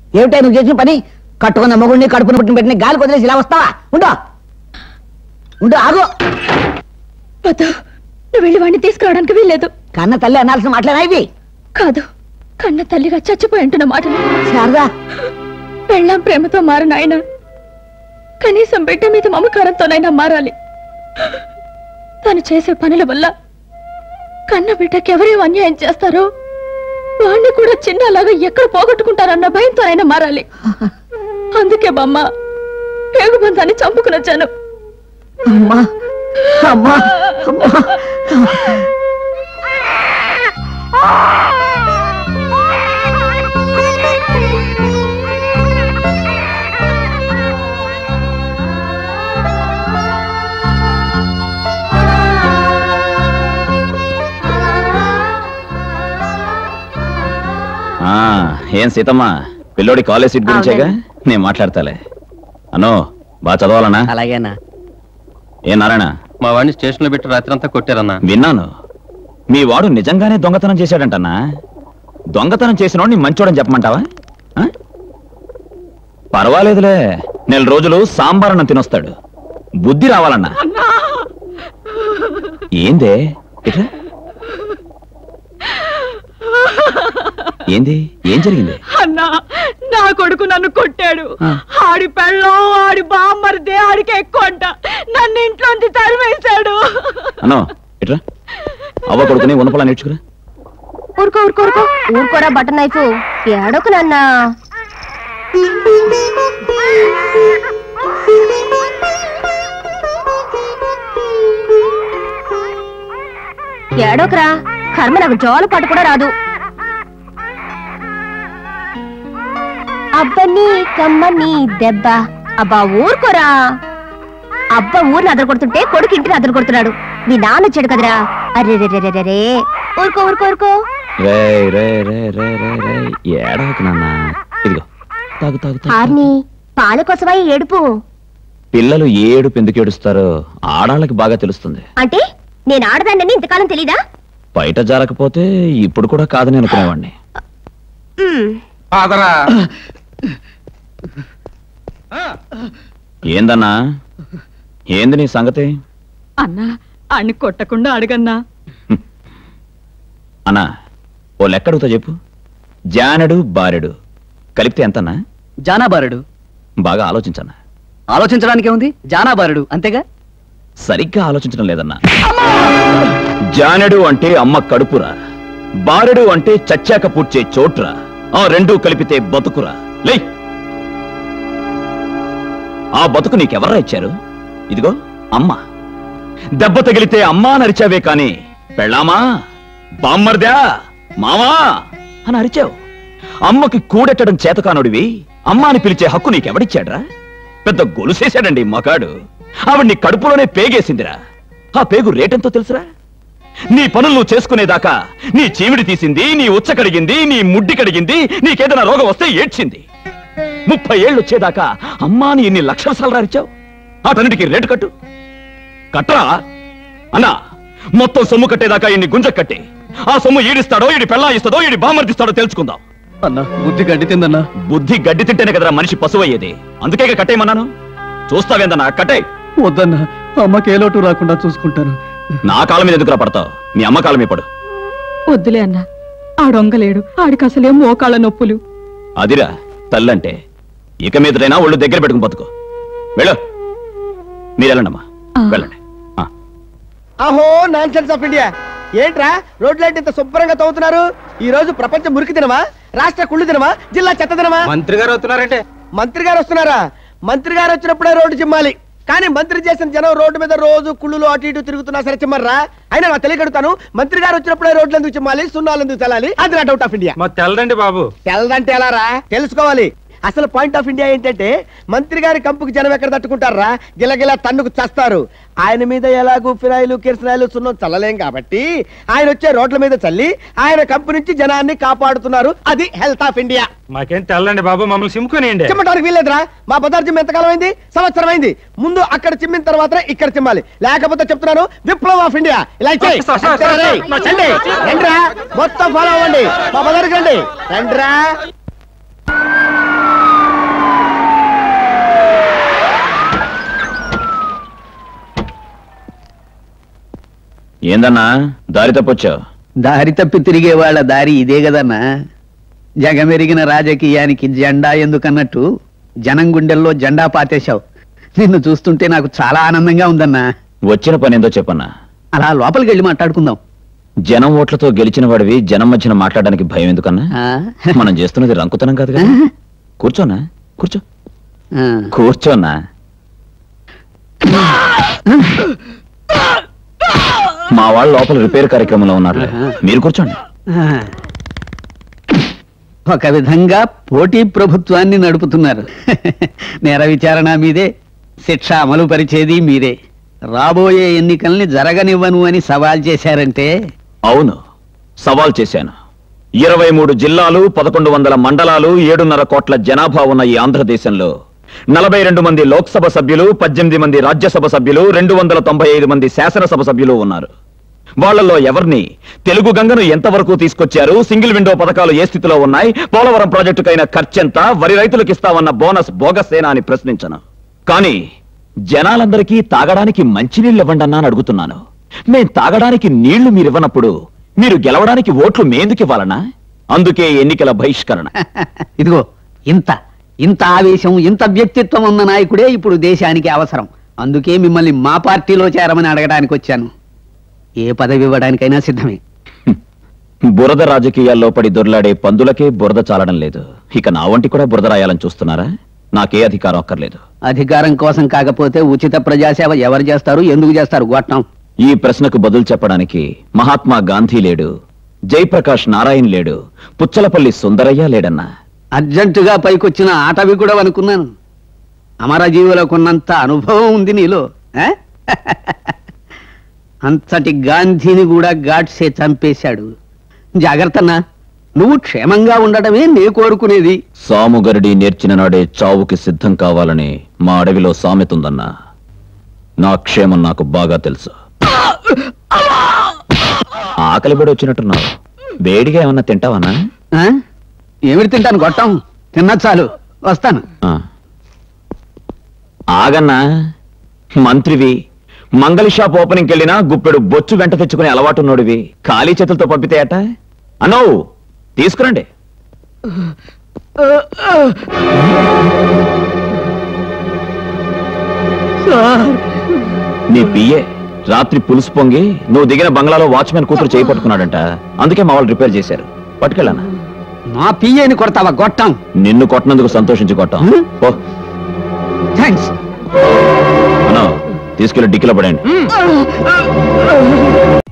ఏమిటా నువ్వు చేసిన పని? కట్టుకున్న మొగుడిని కడుపును పుట్టిన పెట్టిన గాలి కొదిలేసి ఇలా వస్తావా? ఉండు ఉండు, ఆగు. నువ్వు వెళ్ళి వాడిని తీసుకురావడానికి వీల్లేదు. కన్న తల్లి అనాల్సిన మాటలేనా ఇవి? కాదు, కన్న తల్లిగా చచ్చిపోయి అంటున్న మాటలు. శారదా, పెళ్ళాం ప్రేమతో మారిన ఆయన కనీసం బిడ్డ మీద మమకారంతోనైనా మారాలి. తను చేసే పనుల వల్ల కన్న బిడ్డకి ఎవరేం అన్యాయం చేస్తారో వాణ్ణి కూడా చిన్నలాగా ఎక్కడ పోగొట్టుకుంటారన్న భయంతోనైనా మారాలి. అందుకే బామ్మ పేగుబంధాన్ని చంపుకుని వచ్చాను. అమ్మా అమ్మా అమ్మా. ఏం సీతమ్మ, పిల్లోడి కాలేజ్ సీట్ గురించేగా? నేను మాట్లాడతాలే. అనో బాగా చదవాలన్నా? అలాగేనా. ఏ నారాయణ, మా వాడిని స్టేషన్ లో పెట్టి రాత్రంతా కొట్టారన్నా. విన్నాను. మీ వాడు నిజంగానే దొంగతనం చేశాడంటన్నా. దొంగతనం చేసిన వాడిని మంచోడని చెప్పమంటావా? పర్వాలేదులే, 4 రోజులు సాంబారన్నం తినొస్తాడు. బుద్ధి రావాలన్నా. ఏందే ఇట్లా? ఏంది? ఏం జరిగింది? అన్నా, నా కొడుకు నన్ను కొట్టాడు. ఆడి పెళ్ళం ఆడి బామ్మరిదే ఆడికి ఎక్కువ అంట. నన్ను ఇంట్లోంచి తరిమేశాడు. అన్నో ఇట్రా, అవ్వ కొడుకుని ఉన్నపలా నేర్చుకురా. ఊరుకో ఊరుకో ఊరుకో ఊరుకోరా బటన్ నైఫ్. ఏడోకు నాన్నా. ఏడోకరా, కర్మ నాకు జోల పాటు కూడా రాదు. అబ్బని కమ్మని దెబ్బ. అబ్బా ఊరుకోరా. అబ్బ ఊరిని అదరు కొడుతుంటే కొడుకు ఇంటిని అదరు కొడుతున్నాడు. మీ నాన్న వచ్చాడు కదరా. అరే రే రే రే, ఊరుకో ఊరుకో ఊరుకో. ఏడవకు నాన్న. ఇదిగో తాగు తాగు. ఆర్ని పాల కోసమా ఈ ఏడుపు? పిల్లలు ఏ ఏడుపు ఎందుకు ఏడుస్తారో ఆడాళ్ళకి బాగా తెలుస్తుంది. అంటే నేను ఆడదాన్ని ఇంతకాలం తెలీదా? బయట జారకపోతే ఇప్పుడు కూడా కాదని అనుకునేవాడిని. ఏందన్నా, ఏంది నీ సంగతి? అన్నా, అన్ని కొట్టకుండా అడగన్నా. అన్నా, ఓ లెక్క అడుగుతా చెప్పు. జానడు బారెడు కలిపితే ఎంతన్నా? జానాబారుడు. బాగా ఆలోచించన్నా. ఆలోచించడానికే ఉంది, జానాబారుడు అంతేగా. సరిగ్గా ఆలోచించడం లేదన్నా. జానడు అంటే అమ్మ కడుపురా, బారెడు అంటే చచ్చాక పూడ్చే చోట్రా. ఆ రెండూ కలిపితే బతుకురా. లే, ఆ బతుకు నీకెవర్రా ఇచ్చారు? ఇదిగో అమ్మ. దెబ్బ తగిలితే అమ్మా నరిచావే కాని పెళ్ళామా, బామ్మర్దా, మావా అని అరిచావు. అమ్మకి కూడెట్టడం చేతకానుడివి అమ్మాని పిలిచే హక్కు నీకెవడిచ్చాడ్రా? పెద్ద గొలుసేశాడండి మగాడు. ఆవిడ్ని కడుపులోనే పేగేసిందిరా. ఆ పేగు రేటెంతో తెలుసురా? నీ పనులు నువ్వు చేసుకునేదాకా నీ చీమిడి తీసింది, నీ ఉచ్చ కడిగింది, నీ ముడ్డి కడిగింది, నీకేదైనా రోగం వస్తే ఏడ్చింది. 30 ఏళ్ళు వచ్చేదాకా అమ్మాని ఇన్ని లక్షల సార్లు అరిచావు. అతనిటికి రేటు కట్టు. కట్టరా అన్నా. మొత్తం సొమ్ము కట్టేదాకా ఇన్ని గుంజ కట్టి ఆ సొమ్ము ఈడిస్తాడో, ఈడి పెళ్ళా ఇస్తాడో, ఈడి బామర్దిస్తాడో తెలుసుకుందాం. అన్నా, బుద్ధి గడ్డి తిందన్నా. బుద్ధి గడ్డి తింటేనే కదరా మనిషి పశువయ్యేది. అందుకే కట్టేయమన్నాను. చూస్తావేందన్నా, కట్టే. వద్దన్నా, అమ్మకి ఏ లోటు రాకుండా చూసుకుంటాను. నా కాళ్ళ మీద ఎందుకురా పడతావు? మీ అమ్మ కాళ్ళ మీద పడు. వద్దులే అన్నా, ఆడొంగలేడు. ఆడికి అసలే మోకాళ్ళ నొప్పులు. అదిరా తల్లంటే. ఇక మీదైనా ఒళ్ళు దగ్గర పెట్టుకుని బతుకో. వెళ్ళు, మీరెళ్ళండమ్మా, వెళ్ళండి. అహో నాన్సెన్స్ ఆఫ్ ఇండియా. ఏంట్రా రోడ్లైట్ ఇంత శుభ్రంగా తవ్వుతున్నారు? ఈ రోజు ప్రపంచ మురికి దినమా, రాష్ట్ర కుళ్ళు దినమా, జిల్లా చెత్త దినమా? మంత్రి గారు వస్తున్నారంటే. మంత్రి గారు వస్తున్నారా? మంత్రి గారు వచ్చినప్పుడే రోడ్డు చిమ్మాలి. కానీ మంత్రి చేసిన జనం రోడ్డు మీద రోజు కుళ్ళులు అటు ఇటు తిరుగుతున్నా సరే చిమ్మర్రా? అయినా నా తెలియగడుతాను, మంత్రి గారు వచ్చినప్పుడే రోడ్లు ఎందుకు చిమ్మాలి, సున్నాలు ఎందుకు చల్లాలి? అది నా డౌట్ ఆఫ్ ఇండియా. తెల్లదండి బాబు. తెల్లదంటే ఎలా రా? తెలుసుకోవాలి. అసలు పాయింట్ ఆఫ్ ఇండియా ఏంటంటే, మంత్రి గారి కంపుకి జనం ఎక్కడ తట్టుకుంటారా? గిలగిలా తన్నుకు చస్తారు. ఆయన మీద ఎలాగూ ఫిరాయిలు, కిరసనాయిలు, సున్నం చల్లలేం కాబట్టి ఆయన వచ్చే రోడ్ల మీద చల్లి ఆయన కంపు నుంచి జనాన్ని కాపాడుతున్నారు. అది హెల్త్ ఆఫ్ ఇండియా. మాకేం తెల్లండి బాబు, మమ్మల్ని సిమ్ముకునేయండి. చిమ్మటానికి వీల్లేదురా. మా బజార్ జిమ్ ఎంతకాలం అయింది? సంవత్సరం అయింది. ముందు అక్కడ చిమ్మిన తర్వాత ఇక్కడ చిమ్మాలి. లేకపోతే చెప్తున్నాను, విప్లవం ఆఫ్ ఇండియా. ఇలా రండిరా, మొత్తం ఫాలో అవ్వండి. మా బజార్కి రండి. రండిరా. ఏందన్నా దారి తప్పొచ్చావు? దారి తప్పి తిరిగే వాళ్ళ దారి ఇదే కదన్నా. జగమెరిగిన రాజకీయానికి జెండా ఎందుకన్నట్టు జనం గుండెల్లో జెండా పాతేశావు. నిన్ను చూస్తుంటే నాకు చాలా ఆనందంగా ఉందన్నా. వచ్చిన పని ఏందో చెప్పన్నా. అలా లోపలికి వెళ్ళి మాట్లాడుకుందాం. జనం ఓట్లతో గెలిచిన వాడివి జనం మధ్యన మాట్లాడడానికి భయం ఎందుకన్నా? మనం చేస్తున్నది రంకుతనం కాదు కదా. కూర్చోనా, కూర్చో, కూర్చోన్నా. మా వాళ్ళు లోపల రిపేర్ కార్యక్రమంలో ఉన్నారు, మీరు కూర్చోండి. ఒక విధంగా పోటీ ప్రభుత్వాన్ని నడుపుతున్నారు. నేర విచారణ మీదే, శిక్ష అమలు పరిచేది మీరే. రాబోయే ఎన్నికల్ని జరగనివ్వను అని సవాల్ చేశారంటే? అవును, సవాల్ చేశాను. 23 జిల్లాలు, 1100 మండలాలు, 7.5 కోట్ల జనాభా ఉన్న ఈ ఆంధ్రదేశంలో 42 మంది లోక్సభ సభ్యులు, 18 మంది రాజ్యసభ సభ్యులు, 295 మంది శాసనసభ సభ్యులు ఉన్నారు. వాళ్లలో ఎవరిని, తెలుగు గంగను ఎంతవరకు తీసుకొచ్చారు, సింగిల్ విండో పథకాలు ఏ స్థితిలో ఉన్నాయి, పోలవరం ప్రాజెక్టుకైన ఖర్చెంత, వరి రైతులకు ఇస్తామన్న బోనస్ బోగసేనా అని ప్రశ్నించను. కానీ జనాలందరికీ తాగడానికి మంచినీళ్ళు ఇవ్వండన్నా అని అడుగుతున్నాను. మేం తాగడానికి నీళ్లు మీరివ్వనప్పుడు మీరు గెలవడానికి ఓట్లు మేందుకు ఇవ్వాలన్నా? అందుకే ఎన్నికల బహిష్కరణ. ఇదిగో ఇంత ఇంత ఆవేశం, ఇంత వ్యక్తిత్వం ఉన్న నాయకుడే ఇప్పుడు దేశానికి అవసరం. అందుకే మిమ్మల్ని మా పార్టీలో చేరమని అడగడానికి వచ్చాను. ఏ పదవి ఇవ్వడానికైనా సిద్ధమే. బురద రాజకీయాల్లో పడి దొర్లాడే పందులకే బురద చాలడం లేదు, ఇక నా వంటి కూడా బురద రాయాలని చూస్తున్నారా? నాకే అధికారం అక్కర్లేదు. అధికారం కోసం కాకపోతే ఉచిత ప్రజాసేవ ఎవరు చేస్తారు, ఎందుకు చేస్తారు? గొట్టం. ఈ ప్రశ్నకు బదులు చెప్పడానికి మహాత్మా గాంధీ లేడు, జయప్రకాష్ నారాయణ లేడు, పుచ్చలపల్లి సుందరయ్య లేడన్నా. అర్జెంటుగా పైకొచ్చిన ఆటవి కూడా అనుకున్నాను. అమరజీవులకున్నంత అనుభవం ఉంది నీలో. అంతటి గాంధీని కూడా గాడ్సే చంపేశాడు. జాగ్రత్తన్నా, నువ్వు క్షేమంగా ఉండటమే నే కోరుకునేది. సాముగరుడి నేర్చిన నాడే చావుకి సిద్ధం కావాలని మా అడవిలో సామెతుందన్నా. నా క్షేమం నాకు బాగా తెలుసు. ఆకలి పడి వచ్చినట్టున్నావు, వేడిగా ఏమన్నా తింటావన్నా? ఏమిటి తింటాను? గొట్టం తిన్నా చాలు, వస్తాను. ఆగన్నా, మంత్రివి, మంగళ షాప్ ఓపెనింగ్కి వెళ్ళినా గుప్పెడు బొచ్చు వెంట తెచ్చుకునే అలవాటున్నోడివి, ఖాళీ చేతులతో పంపితే అట. అనో తీసుకురండి. నీ పిఏ రాత్రి పులుసు పొంగి నువ్వు దిగిన బంగ్లాలో వాచ్మెన్ కూతురు చేయి పట్టుకున్నాడంట, అందుకే మా వాళ్ళు రిపేర్ చేశారు. పట్టుకెళ్ళానా? నా పిఏని కొడతావా గొట్టం? నిన్ను కొట్టినందుకు సంతోషించి కొట్టాం. థ్యాంక్స్. తీసుకెళ్ళి డిక్కీలో పడండి.